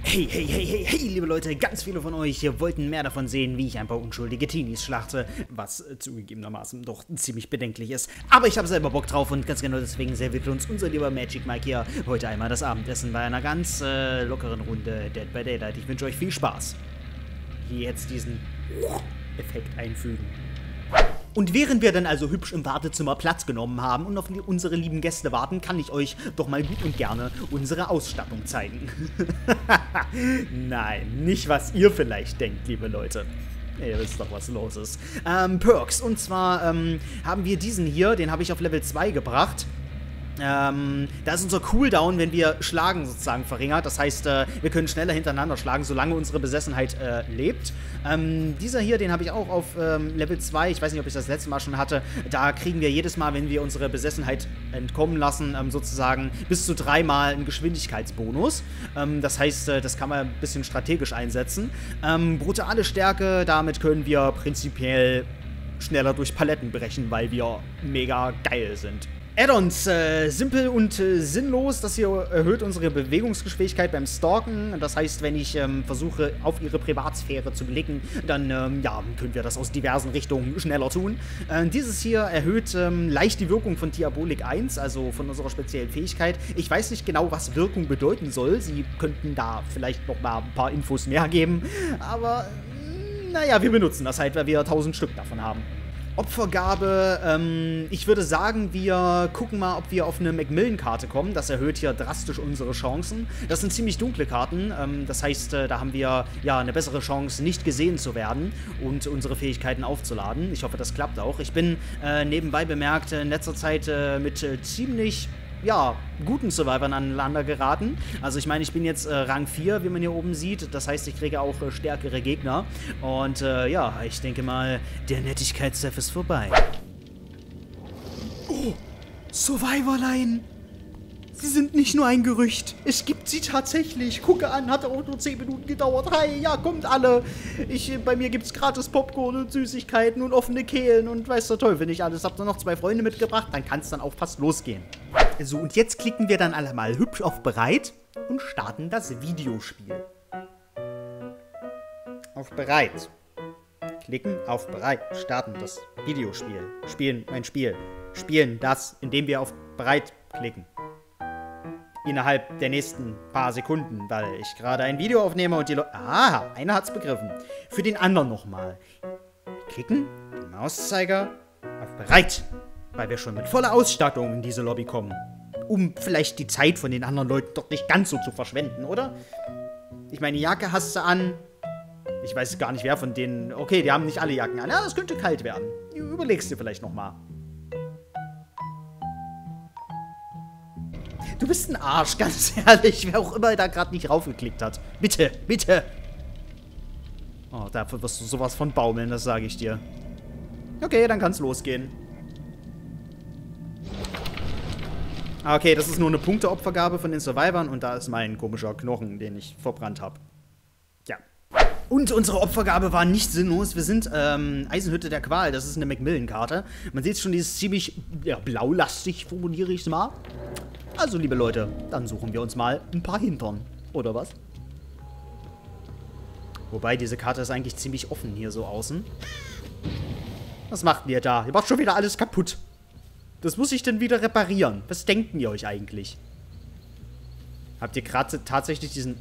Hey, hey, hey, hey, hey, liebe Leute, ganz viele von euch wollten mehr davon sehen, wie ich ein paar unschuldige Teenies schlachte, was zugegebenermaßen doch ziemlich bedenklich ist. Aber ich habe selber Bock drauf und ganz genau deswegen serviert uns unser lieber Magic Mike hier heute einmal das Abendessen bei einer ganz lockeren Runde Dead by Daylight. Ich wünsche euch viel Spaß. Hier jetzt diesen Effekt einfügen. Und während wir dann also hübsch im Wartezimmer Platz genommen haben und auf unsere lieben Gäste warten, kann ich euch doch mal gut und gerne unsere Ausstattung zeigen. Nein, nicht was ihr vielleicht denkt, liebe Leute. Ihr wisst doch, was los ist. Perks. Und zwar haben wir diesen hier, den habe ich auf Level 2 gebracht. Da ist unser Cooldown, wenn wir schlagen, sozusagen verringert. Das heißt, wir können schneller hintereinander schlagen, solange unsere Besessenheit lebt. Dieser hier, den habe ich auch auf Level 2. Ich weiß nicht, ob ich das letzte Mal schon hatte. Da kriegen wir jedes Mal, wenn wir unsere Besessenheit entkommen lassen, sozusagen bis zu 3-mal einen Geschwindigkeitsbonus. Das heißt, das kann man ein bisschen strategisch einsetzen. Brutale Stärke, damit können wir prinzipiell schneller durch Paletten brechen, weil wir mega geil sind. Add-ons, simpel und sinnlos. Das hier erhöht unsere Bewegungsgeschwindigkeit beim Stalken. Das heißt, wenn ich versuche, auf ihre Privatsphäre zu blicken, dann ja, können wir das aus diversen Richtungen schneller tun. Dieses hier erhöht leicht die Wirkung von Diabolik 1, also von unserer speziellen Fähigkeit. Ich weiß nicht genau, was Wirkung bedeuten soll. Sie könnten da vielleicht noch mal ein paar Infos mehr geben. Aber, naja, wir benutzen das halt, weil wir 1000 Stück davon haben. Opfergabe, ich würde sagen, wir gucken mal, ob wir auf eine Macmillan-Karte kommen. Das erhöht hier drastisch unsere Chancen. Das sind ziemlich dunkle Karten, das heißt, da haben wir ja eine bessere Chance, nicht gesehen zu werden und unsere Fähigkeiten aufzuladen. Ich hoffe, das klappt auch. Ich bin nebenbei bemerkt in letzter Zeit mit ziemlich ja, guten Survivern aneinander geraten. Also ich meine, ich bin jetzt Rang 4, wie man hier oben sieht. Das heißt, ich kriege auch stärkere Gegner. Und ja, ich denke mal, der Nettigkeitsstep ist vorbei. Oh, Survivorlein! Sie sind nicht nur ein Gerücht. Es gibt sie tatsächlich. Gucke an, hat auch nur 10 Minuten gedauert. Hi, ja, kommt alle. Bei mir gibt's gratis Popcorn und Süßigkeiten und offene Kehlen und weiß der Teufel nicht alles. Habt ihr noch 2 Freunde mitgebracht? Dann kann es dann auch fast losgehen. So, und jetzt klicken wir dann alle mal hübsch auf Bereit und starten das Videospiel. Auf Bereit. Klicken auf Bereit. Starten das Videospiel. Spielen mein Spiel. Spielen das, indem wir auf Bereit klicken. Innerhalb der nächsten paar Sekunden, weil ich gerade ein Video aufnehme und die Leute... Aha, einer hat's begriffen. Für den anderen nochmal. Klicken, den Mauszeiger auf Bereit, weil wir schon mit voller Ausstattung in diese Lobby kommen. Um vielleicht die Zeit von den anderen Leuten doch nicht ganz so zu verschwenden, oder? Ich meine, die Jacke hast du an. Ich weiß gar nicht, wer von denen... Okay, die haben nicht alle Jacken an. Ja, das könnte kalt werden. Überlegst dir vielleicht nochmal. Du bist ein Arsch, ganz ehrlich. Wer auch immer da gerade nicht raufgeklickt hat. Bitte, bitte. Oh, dafür wirst du sowas von baumeln, das sage ich dir. Okay, dann kann's losgehen. Okay, das ist nur eine Punkteopfergabe von den Survivern und da ist mein komischer Knochen, den ich verbrannt habe. Ja. Und unsere Opfergabe war nicht sinnlos. Wir sind Eisenhütte der Qual. Das ist eine Macmillan-Karte. Man sieht schon, die ist ziemlich ja, blaulastig, formuliere ich es mal. Also, liebe Leute, dann suchen wir uns mal ein paar Hintern. Oder was? Wobei, diese Karte ist eigentlich ziemlich offen hier so außen. Was macht ihr da? Ihr macht schon wieder alles kaputt. Das muss ich denn wieder reparieren. Was denken ihr euch eigentlich? Habt ihr gerade tatsächlich diesen...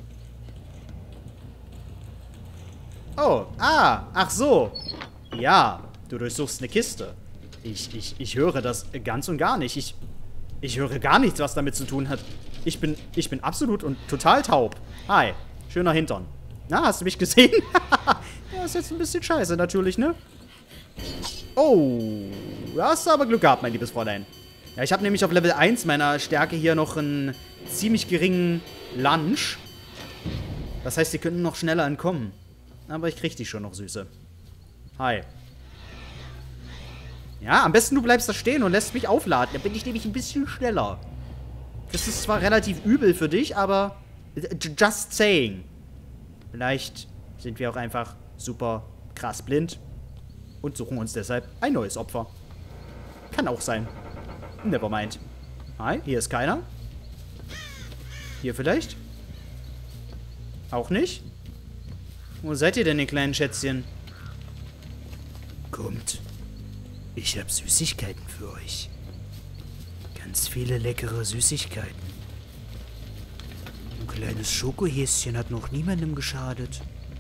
Oh, ach so. Ja, du durchsuchst eine Kiste. Ich höre das ganz und gar nicht. Ich höre gar nichts, was damit zu tun hat. Ich bin absolut und total taub. Hi, schöner Hintern. Na, hast du mich gesehen? Ja, ist jetzt ein bisschen scheiße natürlich, ne? Oh, da hast du aber Glück gehabt, mein liebes Fräulein. Ja, ich habe nämlich auf Level 1 meiner Stärke hier noch einen ziemlich geringen Lunge. Das heißt, die könnten noch schneller entkommen. Aber ich krieg dich schon noch, Süße. Hi. Ja, am besten du bleibst da stehen und lässt mich aufladen. Dann bin ich nämlich ein bisschen schneller. Das ist zwar relativ übel für dich, aber just saying. Vielleicht sind wir auch einfach super krass blind und suchen uns deshalb ein neues Opfer. Kann auch sein. Nevermind. Hi, hier ist keiner. Hier vielleicht? Auch nicht? Wo seid ihr denn, ihr kleinen Schätzchen? Kommt. Ich habe Süßigkeiten für euch. Ganz viele leckere Süßigkeiten. Ein kleines Schokohäschen hat noch niemandem geschadet.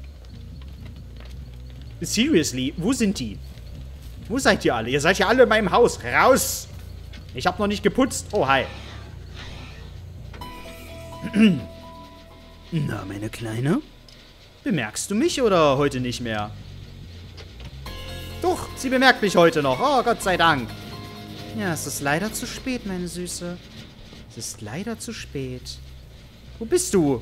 Seriously, wo sind die? Wo seid ihr alle? Ihr seid ja alle in meinem Haus. Raus! Ich habe noch nicht geputzt. Oh, hi. Na, meine Kleine? Bemerkst du mich oder heute nicht mehr? Doch, sie bemerkt mich heute noch. Oh, Gott sei Dank. Ja, es ist leider zu spät, meine Süße. Es ist leider zu spät. Wo bist du?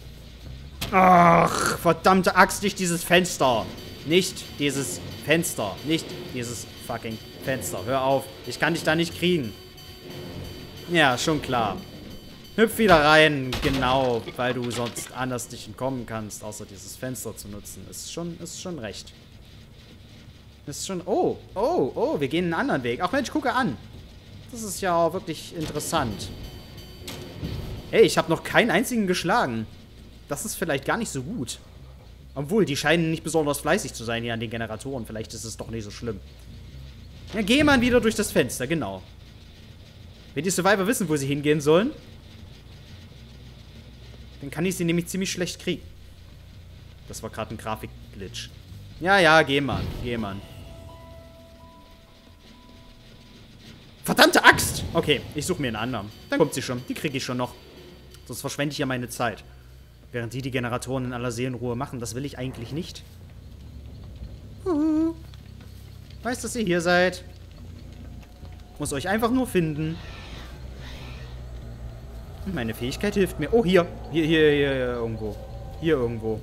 Ach, verdammte Axt, nicht dieses Fenster. Nicht dieses Fenster. Nicht dieses fucking Fenster. Hör auf. Ich kann dich da nicht kriegen. Ja, schon klar. Hüpf wieder rein. Genau, weil du sonst anders nicht entkommen kannst, außer dieses Fenster zu nutzen. Ist schon recht. Ist schon... Oh, oh, oh, wir gehen einen anderen Weg. Ach Mensch, gucke an. Das ist ja auch wirklich interessant. Hey, ich habe noch keinen einzigen geschlagen. Das ist vielleicht gar nicht so gut. Obwohl, die scheinen nicht besonders fleißig zu sein hier an den Generatoren. Vielleicht ist es doch nicht so schlimm. Ja, geh mal wieder durch das Fenster, genau. Wenn die Survivor wissen, wo sie hingehen sollen, dann kann ich sie nämlich ziemlich schlecht kriegen. Das war gerade ein Grafikglitch. Ja, ja, geh mal, geh mal. Verdammte Axt! Okay, ich suche mir einen anderen. Dann kommt sie schon. Die kriege ich schon noch. Sonst verschwende ich ja meine Zeit. Während die Generatoren in aller Seelenruhe machen. Das will ich eigentlich nicht. Weiß, dass ihr hier seid. Muss euch einfach nur finden. Meine Fähigkeit hilft mir. Oh, hier. Hier irgendwo. Hier irgendwo.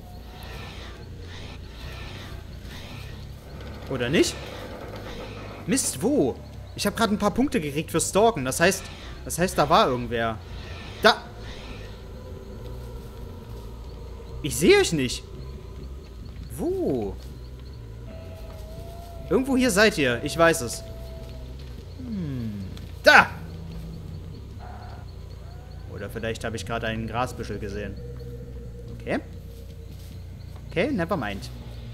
Oder nicht? Mist, wo? Ich habe gerade ein paar Punkte gekriegt für Stalken. Das heißt, da war irgendwer. Da! Ich sehe euch nicht. Wo? Irgendwo hier seid ihr. Ich weiß es. Da! Oder vielleicht habe ich gerade einen Grasbüschel gesehen. Okay. Okay, never mind.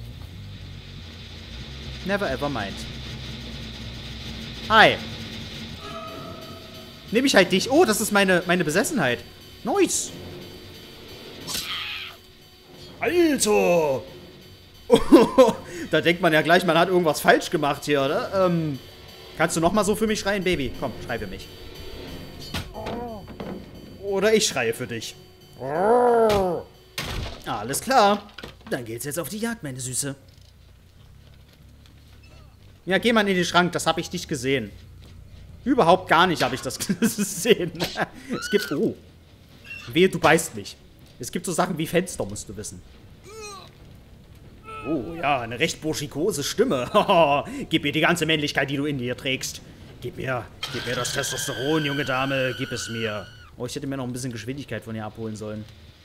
Never ever mind. Hi. Nehme ich halt dich. Oh, das ist meine Besessenheit. Nice. Alter. Da denkt man ja gleich, man hat irgendwas falsch gemacht hier, oder? Kannst du nochmal so für mich schreien, Baby? Komm, schrei für mich. Oder ich schreie für dich. Alles klar. Dann geht's jetzt auf die Jagd, meine Süße. Ja, geh mal in den Schrank. Das habe ich nicht gesehen. Überhaupt gar nicht habe ich das gesehen. Es gibt... Oh. Wehe, du beißt mich. Es gibt so Sachen wie Fenster, musst du wissen. Oh, ja, eine recht burschikose Stimme. Gib mir die ganze Männlichkeit, die du in dir trägst. Gib mir das Testosteron, junge Dame. Gib es mir. Oh, ich hätte mir noch ein bisschen Geschwindigkeit von ihr abholen sollen.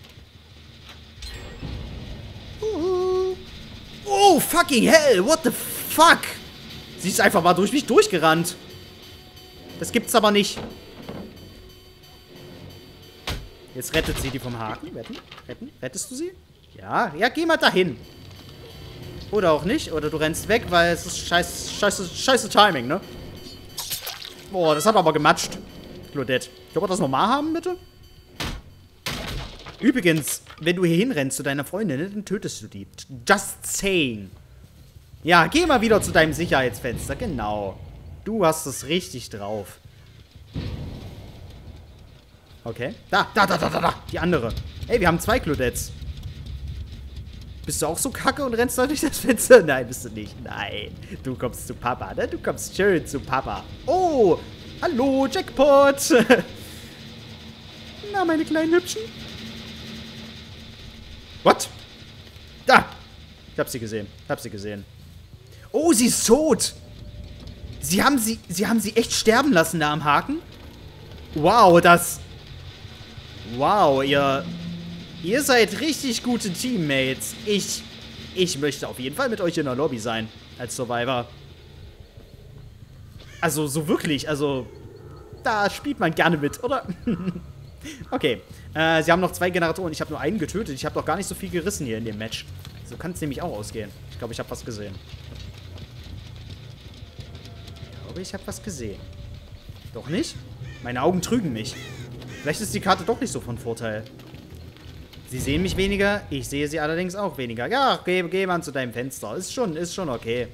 Oh, fucking hell. What the fuck? Sie ist einfach mal durch mich durchgerannt. Das gibt's aber nicht. Jetzt rettet sie die vom Haken. Retten? Rettest du sie? Ja, geh mal dahin. Oder auch nicht. Oder du rennst weg, weil es ist scheiße Timing, ne? Boah, das hat aber gematscht. Claudette. Können wir das nochmal haben, bitte? Übrigens, wenn du hier hinrennst zu deiner Freundin, dann tötest du die. Just saying. Ja, geh mal wieder zu deinem Sicherheitsfenster. Genau. Du hast es richtig drauf. Okay. Da. Die andere. Ey, wir haben 2 Claudettes. Bist du auch so kacke und rennst da durch das Fenster? Nein, bist du nicht. Nein. Du kommst zu Papa, ne? Du kommst schön zu Papa. Oh! Hallo, Jackpot! Na, meine kleinen Hübschen. What? Da! Ich hab sie gesehen. Oh, sie ist tot! Sie haben sie echt sterben lassen da am Haken? Wow, Wow, ihr seid richtig gute Teammates. Ich möchte auf jeden Fall mit euch in der Lobby sein. Als Survivor. Also, so wirklich. Also, da spielt man gerne mit, oder? Okay. Sie haben noch 2 Generatoren. Ich habe nur einen getötet. Ich habe doch gar nicht so viel gerissen hier in dem Match. So kann es nämlich auch ausgehen. Ich glaube, ich habe was gesehen. Ich habe was gesehen. Doch nicht? Meine Augen trügen mich. Vielleicht ist die Karte doch nicht so von Vorteil. Sie sehen mich weniger, ich sehe sie allerdings auch weniger. Ja, geh mal zu deinem Fenster. Ist schon okay.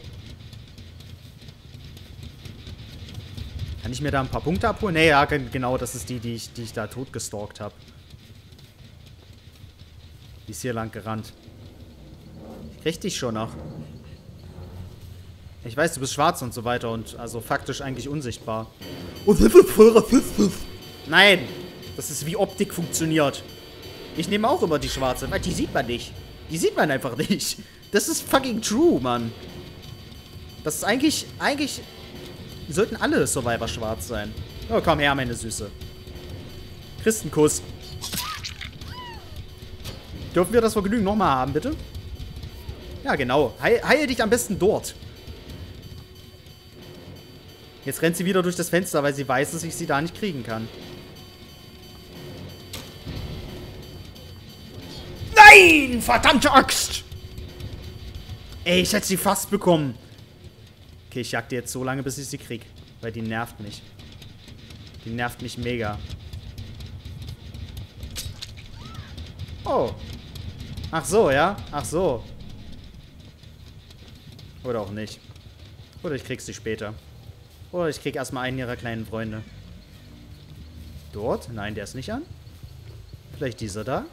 Kann ich mir da ein paar Punkte abholen? Nee, ja, genau, das ist die ich da totgestalkt habe. Die ist hier lang gerannt. Ich krieg dich schon noch. Ich weiß, du bist schwarz und so weiter und also faktisch eigentlich unsichtbar. Und das ist voll rassistisch. Nein, das ist wie Optik funktioniert. Ich nehme auch immer die schwarze, weil die sieht man nicht. Die sieht man einfach nicht. Das ist fucking true, Mann. Das ist eigentlich sollten alle Survivor schwarz sein. Oh, komm her, meine Süße. Christenkuss. Dürfen wir das Vergnügen nochmal haben, bitte? Ja, genau. Heile dich am besten dort. Jetzt rennt sie wieder durch das Fenster, weil sie weiß, dass ich sie da nicht kriegen kann. Nein! Verdammte Axt! Ey, ich hätte sie fast bekommen. Okay, ich jag die jetzt so lange, bis ich sie krieg. Weil die nervt mich. Die nervt mich mega. Oh. Ach so, ja? Ach so. Oder auch nicht. Oder ich krieg sie später. Oder ich krieg erstmal einen ihrer kleinen Freunde. Dort? Nein, der ist nicht an. Vielleicht dieser da?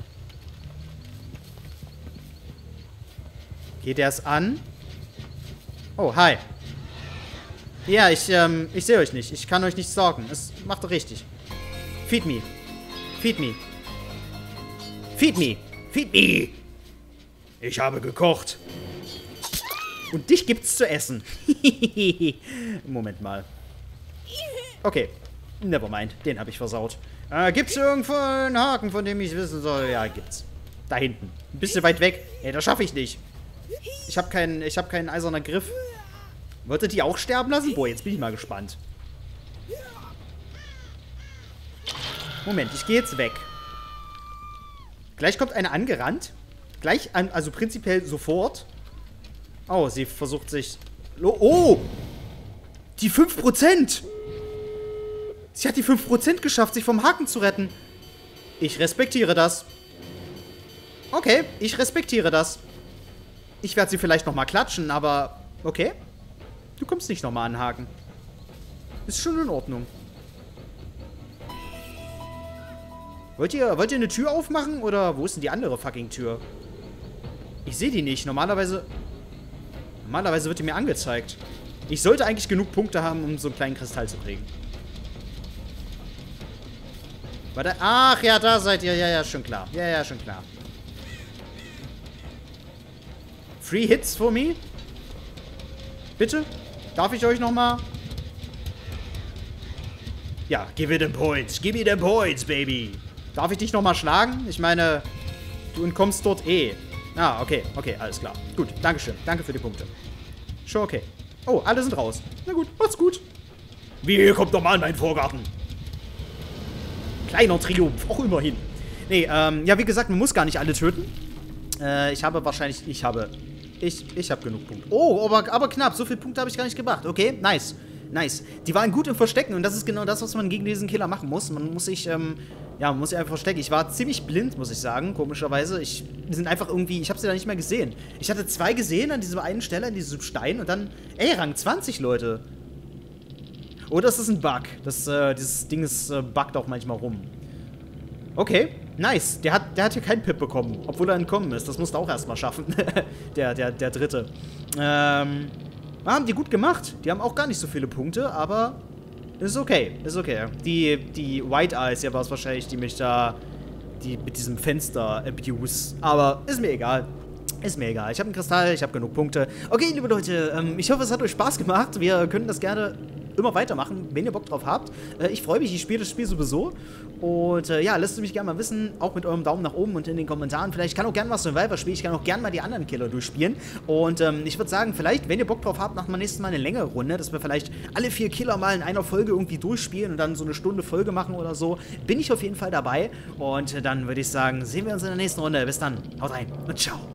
Okay, der ist an. Oh, hi. Ja, ich sehe euch nicht. Ich kann euch nicht stalken. Es macht doch richtig. Feed me. Feed me. Feed me. Feed me. Ich habe gekocht. Und dich gibt's zu essen. Moment mal. Okay. Nevermind. Den habe ich versaut. Gibt's irgendwo einen Haken, von dem ich wissen soll? Ja, gibt's. Da hinten. Ein bisschen weit weg. Ey, das schaffe ich nicht. Ich habe keinen eisernen Griff. Wollt ihr die auch sterben lassen? Boah, jetzt bin ich mal gespannt. Moment, ich gehe jetzt weg. Gleich kommt eine angerannt. Gleich an, also prinzipiell sofort. Oh, sie versucht sich... Oh! Die 5%! Sie hat die 5% geschafft, sich vom Haken zu retten. Ich respektiere das. Okay, ich respektiere das. Ich werde sie vielleicht nochmal klatschen, aber... Okay. Du kommst nicht nochmal an den Haken. Ist schon in Ordnung. Wollt ihr eine Tür aufmachen? Oder wo ist denn die andere fucking Tür? Ich sehe die nicht. Normalerweise wird die mir angezeigt. Ich sollte eigentlich genug Punkte haben, um so einen kleinen Kristall zu kriegen. Warte. Ach ja, da seid ihr. Ja, schon klar. Ja, schon klar. Free Hits for me? Bitte? Darf ich euch nochmal? Ja, give me the points. Give me the points, baby. Darf ich dich nochmal schlagen? Ich meine, du entkommst dort eh. Ah, okay. Okay, alles klar. Gut, dankeschön. Danke für die Punkte. Schon okay. Oh, alle sind raus. Na gut, macht's gut. Wie, kommt doch mal in meinen Vorgarten. Kleiner Triumph, auch immerhin. Nee, ja, wie gesagt, man muss gar nicht alle töten. Ich habe genug Punkte. Oh, aber knapp. So viele Punkte habe ich gar nicht gebracht. Okay, nice. Nice. Die waren gut im Verstecken und das ist genau das, was man gegen diesen Killer machen muss. Man muss sich einfach verstecken. Ich war ziemlich blind, muss ich sagen, komischerweise. Die sind einfach irgendwie, ich habe sie da nicht mehr gesehen. Ich hatte 2 gesehen an dieser einen Stelle, an diesem Stein und dann, ey, Rang 20, Leute. Oder ist das ein Bug? Dieses Ding buggt auch manchmal rum. Okay, nice. Der hat hier keinen Pip bekommen, obwohl er entkommen ist. Das musste er auch erstmal schaffen. der Dritte. Haben die gut gemacht. Die haben auch gar nicht so viele Punkte, aber ist okay. Ist okay. Die White Eyes, ja, war es wahrscheinlich, die mich da mit diesem Fenster abuse. Aber ist mir egal. Ist mir egal. Ich habe einen Kristall, ich habe genug Punkte. Okay, liebe Leute, ich hoffe, es hat euch Spaß gemacht. Wir können das gerne immer weitermachen. wenn ihr Bock drauf habt. Ich freue mich, ich spiele das Spiel sowieso. Und ja, lasst es mich gerne mal wissen, auch mit eurem Daumen nach oben und in den Kommentaren. Vielleicht kann auch gerne was Survivor spielen, ich kann auch gerne mal die anderen Killer durchspielen. Und ich würde sagen, vielleicht, wenn ihr Bock drauf habt, machen wir nächstes Mal eine längere Runde, dass wir vielleicht alle 4 Killer mal in einer Folge irgendwie durchspielen und dann so eine Stunde Folge machen oder so. Bin ich auf jeden Fall dabei. Und dann würde ich sagen, sehen wir uns in der nächsten Runde. Bis dann, haut rein und ciao.